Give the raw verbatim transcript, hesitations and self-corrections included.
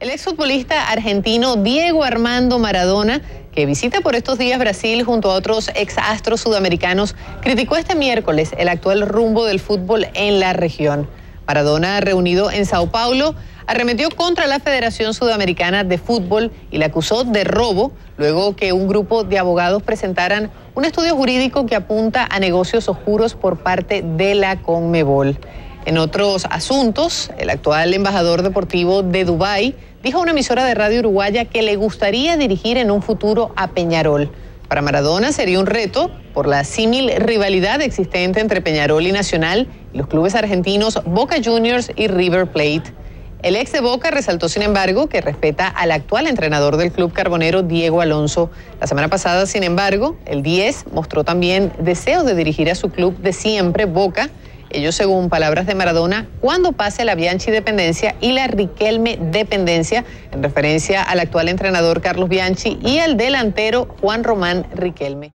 El exfutbolista argentino Diego Armando Maradona, que visita por estos días Brasil junto a otros exastros sudamericanos, criticó este miércoles el actual rumbo del fútbol en la región. Maradona, reunido en Sao Paulo, arremetió contra la Federación Sudamericana de Fútbol y la acusó de robo, luego que un grupo de abogados presentaran un estudio jurídico que apunta a negocios oscuros por parte de la Conmebol. En otros asuntos, el actual embajador deportivo de Dubái dijo a una emisora de radio uruguaya que le gustaría dirigir en un futuro a Peñarol. Para Maradona sería un reto por la símil rivalidad existente entre Peñarol y Nacional y los clubes argentinos Boca Juniors y River Plate. El ex de Boca resaltó, sin embargo, que respeta al actual entrenador del club carbonero, Diego Alonso. La semana pasada, sin embargo, el diez mostró también deseo de dirigir a su club de siempre, Boca. Ello, según palabras de Maradona, cuando pase la Bianchi dependencia y la Riquelme dependencia, en referencia al actual entrenador Carlos Bianchi y al delantero Juan Román Riquelme.